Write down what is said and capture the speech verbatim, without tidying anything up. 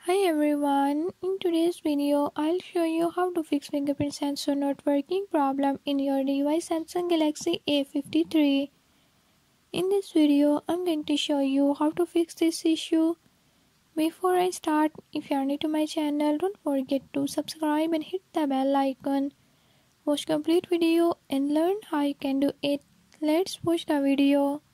Hi everyone, in today's video I'll show you how to fix fingerprint sensor not working problem in your device Samsung Galaxy A fifty-three. In this video I'm going to show you how to fix this issue. Before I start, if you are new to my channel, don't forget to subscribe and hit the bell icon. Watch complete video and learn how you can do it. Let's watch the video.